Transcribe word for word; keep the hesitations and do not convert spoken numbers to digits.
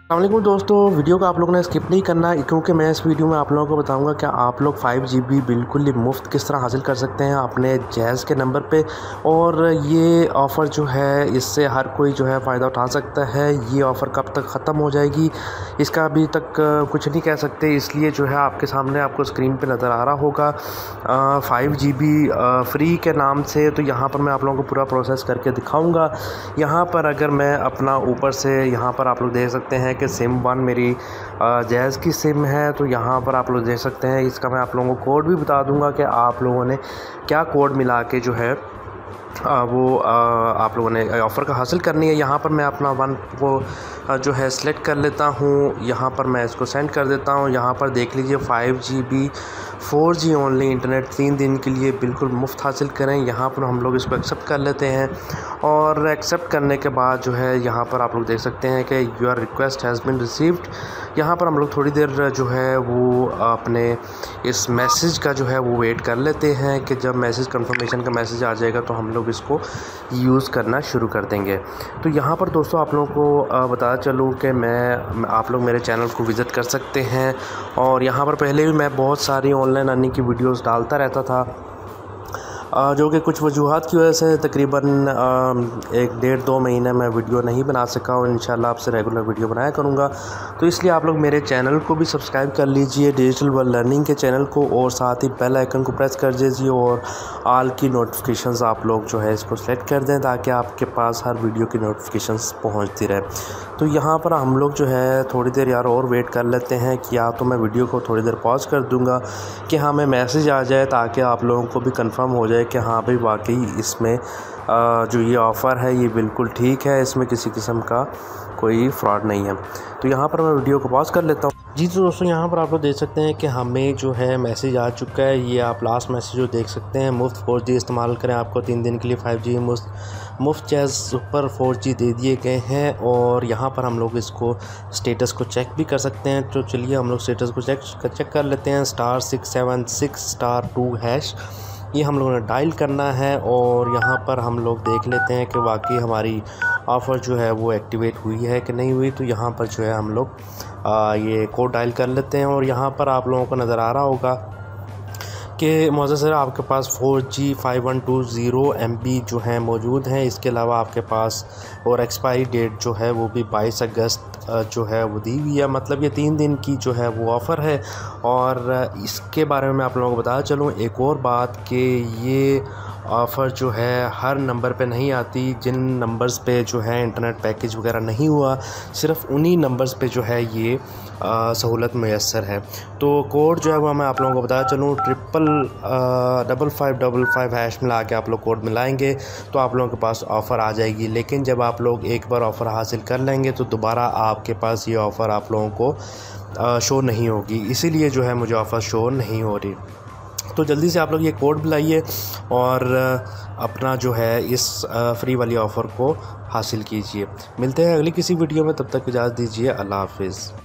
अस्सलामुअलैकुम दोस्तों, वीडियो को आप लोगों ने स्किप नहीं करना क्योंकि मैं इस वीडियो में आप लोगों को बताऊंगा कि आप लोग फाइव जी बी बिल्कुल ही मुफ्त किस तरह हासिल कर सकते हैं अपने जैज़ के नंबर पे। और ये ऑफ़र जो है इससे हर कोई जो है फ़ायदा उठा सकता है। ये ऑफ़र कब तक ख़त्म हो जाएगी इसका अभी तक कुछ नहीं कह सकते, इसलिए जो है आपके सामने आपको स्क्रीन पर नज़र आ रहा होगा फाइव जी बी फ्री के नाम से। तो यहाँ पर मैं आप लोगों को पूरा प्रोसेस करके दिखाऊँगा। यहाँ पर अगर मैं अपना ऊपर से यहाँ पर आप लोग देख सकते हैं कि सिम वन मेरी जैज़ की सिम है। तो यहाँ पर आप लोग देख सकते हैं, इसका मैं आप लोगों को कोड भी बता दूंगा कि आप लोगों ने क्या कोड मिला के जो है आ, वो आ, आप लोगों ने ऑफ़र का हासिल करनी है। यहाँ पर मैं अपना वन को जो है सिलेक्ट कर लेता हूँ। यहाँ पर मैं इसको सेंड कर देता हूँ। यहाँ पर देख लीजिए five G B four G only internet तीन दिन के लिए बिल्कुल मुफ्त हासिल करें। यहाँ पर हम लोग इसको एक्सेप्ट कर लेते हैं और एक्सेप्ट करने के बाद जो है यहाँ पर आप लोग देख सकते हैं कि your request has been received. यहाँ पर हम लोग थोड़ी देर जो है वो अपने इस मैसेज का जो है वो वेट कर लेते हैं कि जब मैसेज कंफर्मेशन का मैसेज आ जाएगा तो हम लोग इसको यूज़ करना शुरू कर देंगे। तो यहाँ पर दोस्तों आप लोगों को बता चलूँ कि मैं आप लोग मेरे चैनल को विज़िट कर सकते हैं। और यहाँ पर पहले भी मैं बहुत सारी ऑनलाइन अर्निंग की वीडियोस डालता रहता था, जो कि कुछ वजूहात की वजह से तकरीबन एक डेढ़ दो महीने में वीडियो नहीं बना सका और इंशाल्लाह आपसे रेगुलर वीडियो बनाया करूँगा। तो इसलिए आप लोग मेरे चैनल को भी सब्सक्राइब कर लीजिए, डिजिटल वर्ल्ड लर्निंग के चैनल को, और साथ ही बेल आइकन को प्रेस कर दीजिए और आल की नोटिफिकेशंस आप लोग जो है इसको सेलेक्ट कर दें ताकि आपके पास हर वीडियो की नोटिफिकेशंस पहुँचती रहे। तो यहाँ पर हम लोग जो है थोड़ी देर यार और वेट कर लेते हैं कि या तो मैं वीडियो को थोड़ी देर पॉज कर दूँगा कि हमें मैसेज आ जाए ताकि आप लोगों को भी कंफर्म हो जाए कि हाँ भाई वाकई इसमें जो ये ऑफ़र है ये बिल्कुल ठीक है, इसमें किसी किस्म का कोई फ्रॉड नहीं है। तो यहाँ पर मैं वीडियो को पॉज कर लेता हूँ। जी तो दोस्तों यहाँ पर आप लोग देख सकते हैं कि हमें जो है मैसेज आ चुका है। ये आप लास्ट मैसेज जो देख सकते हैं, मुफ्त फोर जी इस्तेमाल करें, आपको तीन दिन के लिए फाइव जी मुफ्त मुफ्त जैज़ पर फोर जी दे दिए गए हैं। और यहाँ पर हम लोग इसको स्टेटस को चेक भी कर सकते हैं। तो चलिए हम लोग स्टेटस को चेक चेक कर लेते हैं। Star six seven six star two hash ये हम लोगों ने डायल करना है और यहाँ पर हम लोग देख लेते हैं कि वाकई हमारी ऑफ़र जो है वो एक्टिवेट हुई है कि नहीं हुई। तो यहाँ पर जो है हम लोग आ, ये कोड डायल कर लेते हैं और यहाँ पर आप लोगों को नज़र आ रहा होगा कि मौजूद सर आपके पास four G five one two zero M B जो है मौजूद हैं। इसके अलावा आपके पास और एक्सपायरी डेट जो है वो भी बाईस अगस्त जो है वो दी हुई है, मतलब ये तीन दिन की जो है वो ऑफ़र है। और इसके बारे में मैं आप लोगों को बता चलूँ एक और बात कि ये ऑफ़र जो है हर नंबर पे नहीं आती। जिन नंबर्स पे जो है इंटरनेट पैकेज वगैरह नहीं हुआ, सिर्फ उन्हीं नंबर्स पे जो है ये सहूलत मैसर है। तो कोड जो है वो मैं आप लोगों को बता चलूँ, triple double five double five hash मिला के आप लोग कोड मिलाएंगे तो आप लोगों के पास ऑफ़र आ जाएगी। लेकिन जब आप लोग एक बार ऑफ़र हासिल कर लेंगे तो दोबारा आपके पास ये ऑफ़र आप लोगों को शो नहीं होगी, इसीलिए जो है मुझे ऑफ़र शो नहीं हो रही। तो जल्दी से आप लोग ये कोड मिलाइए और अपना जो है इस फ्री वाली ऑफ़र को हासिल कीजिए। मिलते हैं अगली किसी वीडियो में, तब तक इजाज़त दीजिए। अल्लाह हाफ़िज़।